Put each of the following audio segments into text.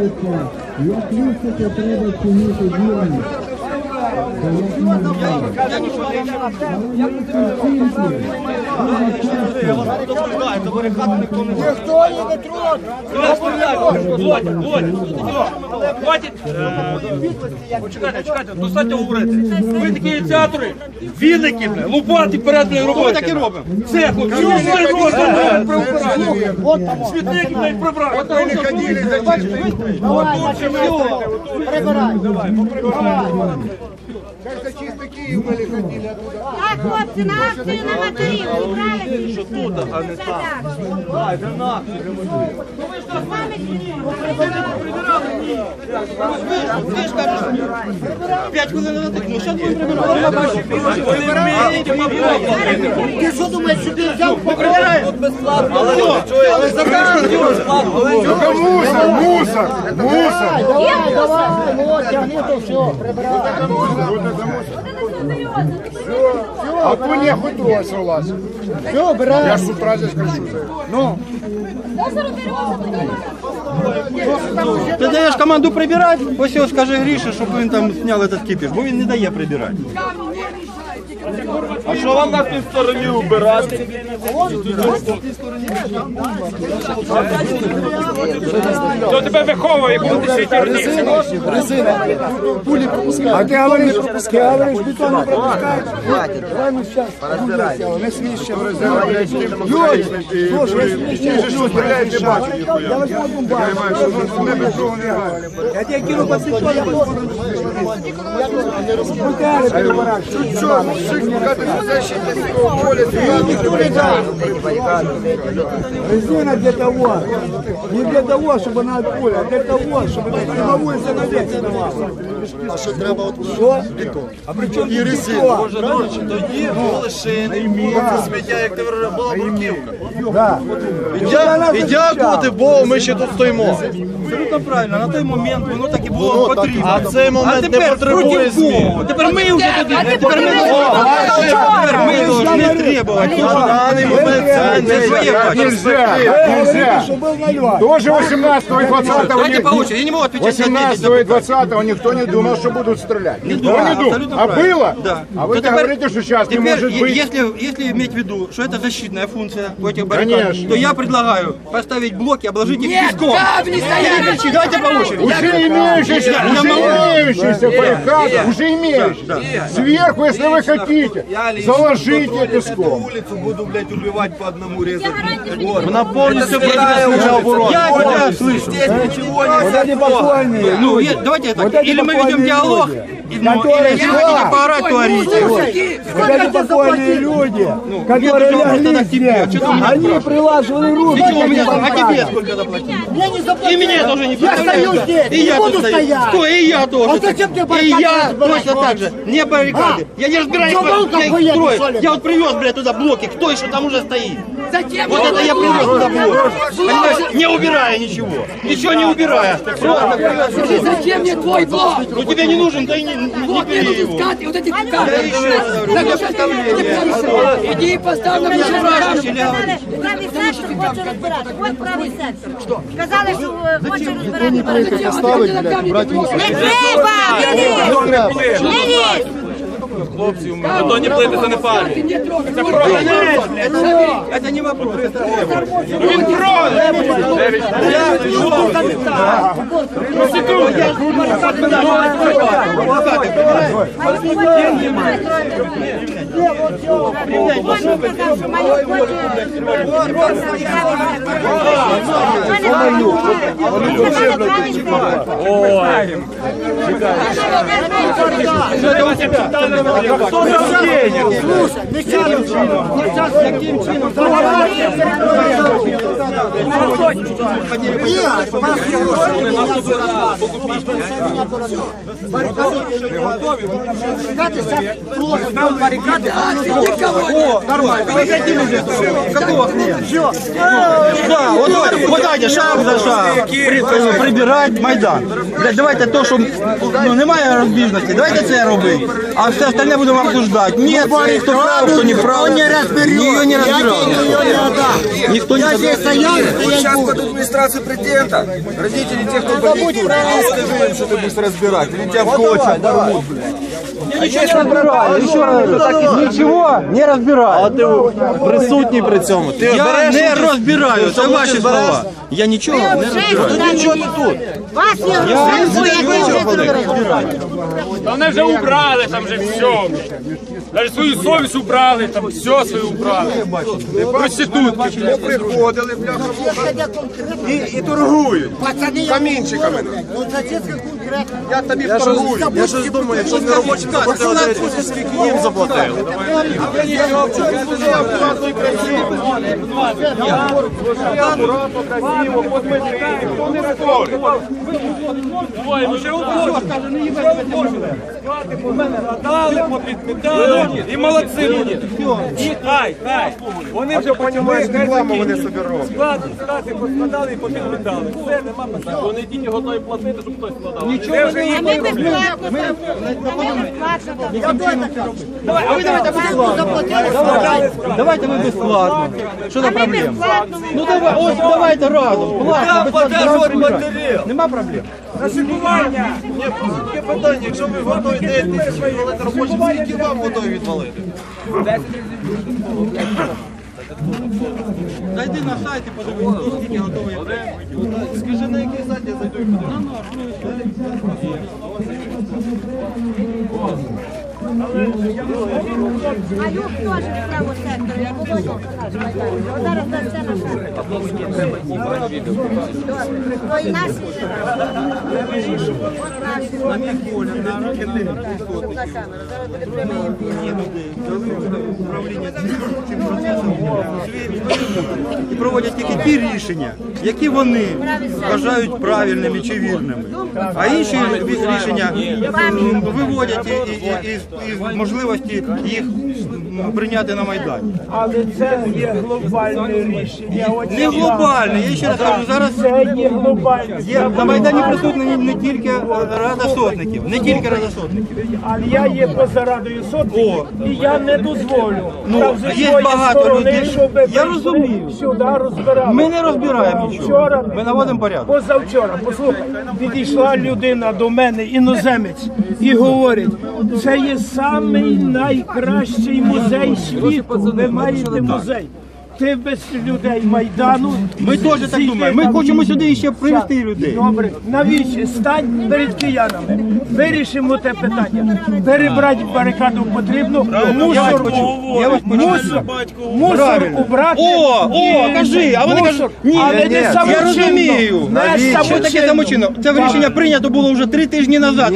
називається «Як листити треба чинити вірність». Ніхто її не трогає. Чекайте, достатньо говорити. Ви такі ініціатори, вінники, лопати перед мною робите. Ми так і робимо. Все, хлопці, світник, блядь, прибрали. От ви не ходили за чистим. Давай, прибирай. Давай. Как за чистый Киев мы ходили оттуда. Так, хлопці, на акцію на матерів. Правильно? Що тут, а не так. Ай, вже на акцію. Ну ви ж нас прибирали. Ви ж кажете, 5 хвилин назад, ну що ви прибирали? Ти що думаєш, що ти взяв поприбирай? Але забрали безплатно. Мусор! Давай, вот, тягни то все, прибирай. А то не хоть трос вылазит. Все, убирай. Я ж с утра здесь кричу. Ну. Ти даєш команду прибирати, ось його скажи Гріша, щоб він там зняв цей кипіш, бо він не дає прибирати. А що вам на тій стороні убирати? Хто тебе виховує, бути світі? Пули пропускают. А ты говоришь, бетон не пропускает. Давай мы сейчас. Не смейся в резерве. Слушай, я возьму бомбу. Я тебе кину под бетон. Резина для того, не для того, чтобы она от поля, а для того, чтобы прямовую занавес снимала. А що треба от бетон? А при чому І резина. Тоді були шини, сміття, як ти була бруківка. І дякувати Богу, ми ще тут стоїмо. Абсолютно правильно, на той момент воно так і було потрібно. А цей момент не потребує змін. Тепер ми вже туди, тепер ми повинні требувати. На даний момент це не є. Нельзя. Тоже 18-го и 20-го Давайте по очереди, я не могу отвечать на 18-го и 20-го никто не думал, что будут стрелять. Никто не думал. абсолютно А правильно. было? Да. А вы Но теперь- говорите, что сейчас не Теперь, может быть. если иметь в виду, что это защитная функция у этих баррикад, Конечно. то я предлагаю поставить блоки, обложить их песком. Давайте по очереди. Уже имеющиеся баррикады, уже имеющиеся. Сверху, если вы хотите, заложите песком. Вулицю буду, блядь, убивати по одному резати. Вона повністю против обороны. Я тебя слышу. Вот эти покойные. Ну, давайте так. Вот эти Или мы ведем покойные диалог, люди, или если вы хотите поорать, то орите. Вот эти покойные люди, которые почему просто лягли так тебе? здесь, Что ты меня они спрашиваешь? прилаживали руки. Ты чего к меня этим а тебе баррикадам. сколько заплатили? Мне не заплатили. И меня тоже не Я стою представляешь. здесь, И я не буду тут стою. стоять. Что, и я тоже. А зачем тебе И баррикады я разбирать? точно так же. Не баррикады. Я не разбираюсь, Что, волком я их поедешь, строю. что ли? Я вот привез, блядь, туда блоки. Кто еще там уже стоит? Зачем? Вот это я привез туда блоки. Понимаешь, не убирая ничего. Ничего не убирая. Просто привез. Зачем мне твой блок? Ну тебе не нужен, да и не бери его. Вот эти Я еще раз говорю, у меня представление. Иди и поставь на Меня спрашиваешь или Сказали, правий сектор хоче розбирати. От правий сектор. Сказали, що хоче розбирати. Поставить, блядь, брати Не треба! Не лізь! Не лізь! Хлопці, бетонні плити це не парі. Это не вопрос, это требование. Він троне! Він сказав, що маю хоче правий сектор. Ой! Яким чином? Да, вот давайте шаг за шаг прибирати Майдан. Давайте то, що немає розбіжності, давайте це робити, а все остальне будемо обсуждати. Ні, хто прав, хто не прав. Ніхто не розбирав. Ніхто не розбирав. Сейчас под администрацию президента. Родители тех, кто болеет, скажи им, что ты будешь разбирать. Или тебя в кочек порвут, блядь. Не розбираю, ще раз, нічого не розбираю. Присутній при цьому. Ти Я не розбираю, це ваші слова. Я нічого не розбираю. Нічого не тут. Вас є розбираю. Та вони вже убрали, там вже все. Навіть свою совість убрали, там все своє убрали. Проститутки. Приходили, бляха, і торгують. Камінчиками. Я тобі торгую. Я щось думаю, якщо не робочі заплатили, скільки їм заплатили. Надали, попідмітали і молодці вони. Хай. Вони вже Понімаєш, рекламу вони собі роблять. склади поскладали і попідмітали. Все, нема питань. Вони тільки готові платити, щоб хтось складав. Нічого вже не їм А ми безплатно. Давай, а ви давайте безплатно. Давайте ви безплатно. Що за проблема? безплатно. Ну давай, ось давайте разом. Платно, безплатно. Нема проблем. Ні, таке питання, якщо ви готові 9 тисяч відвалити робочі, скільки вам готові відвалити? Зайди на сайт і подивись, скільки готові. Скажи, на який сайт я зайду і подивлюсь. А юг теж в правому секторі. Я Володя покажу. Зараз це все на сайті. То і нас На мій погляд, на камеру. зараз буде прямий ефір. Управління цим процесом і проводять тільки ті рішення, які вони вважають правильними чи вірними. А інші рішення виводять із можливості їх прийняти на Майдані. Але це є глобальне рішення. Не глобальне, я ще раз кажу, зараз Це є глобальне. на Майдані присутні не тільки Рада Сотників, не тільки Рада Сотників. Але я є поза Радою Сотників, і я не дозволю. Ну, Там зі є своєї багато сторони, людей. щоб Я прийшли розумію. Сюди розбирали. Ми не розбираємо нічого, Вчора, ми наводимо порядок. позавчора, послухай, підійшла людина до мене, іноземець, і говорить, це є самий найкращий музей світу. Ви маєте музей. Ти без людей Майдану. Ми теж так зійди думаємо. Ми на хочемо війну. сюди ще привезти Так, людей. Добре, навіщо? Стань перед киянами. Вирішимо те питання. Перебрати барикаду потрібно, мусор Правильно. убрати. О, кажи, а вони Мусор. кажуть, ні, Але не я самочинно. розумію. Не Що таке самочинно. самочинно? Це рішення прийнято було вже 3 тижні назад.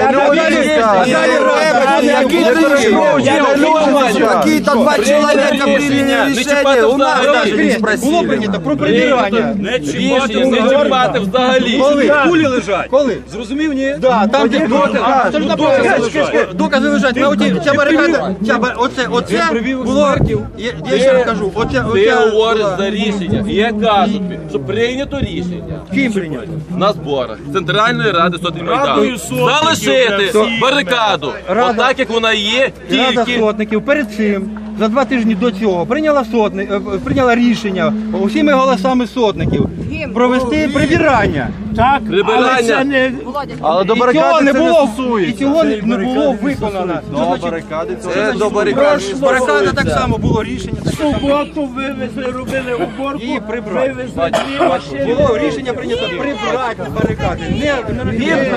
Какие-то два человека приняли решение, у нас даже не Було спросили. прийнято про прибирання. Не чіпати взагалі. Коли? Кулі лежать. Коли? Зрозумів, ні? Да, там де докази лежать. На оті ця барикада, оце було. Я ще раз кажу, Ти говориш за рішення. І я кажу, що прийнято рішення. Ким прийнято? На зборах Центральної Ради Сотні Майдану залишити барикаду, отак як вона є, Рада тільки Сотників перед цим, за 2 тижні до цього, прийняла рішення усіми голосами сотників провести прибирання. Так, але Прибирання. це не... Але до І цього барикади не це не було, і стосується. цього не було виконано. До барикади це Це до барикади. Барикада так само було рішення. В суботу вивезли, робили уборку, І прибрали. вивезли 2 машини. Було рішення прийнято прибрати барикади. Не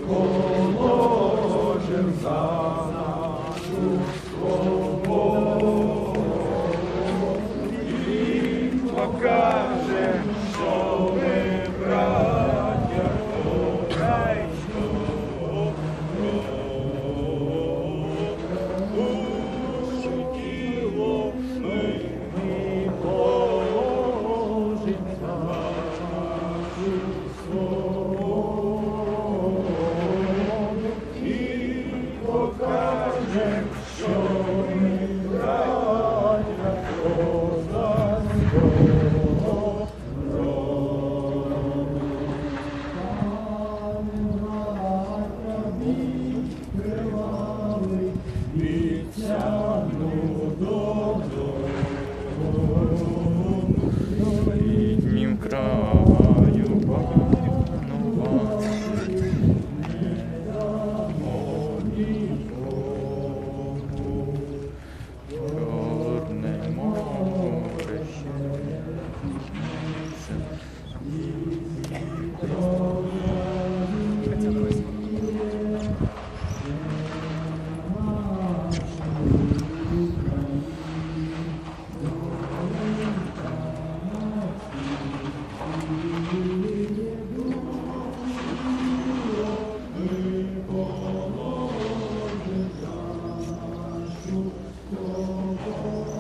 Ми Літнім краю панова. Чорне море ще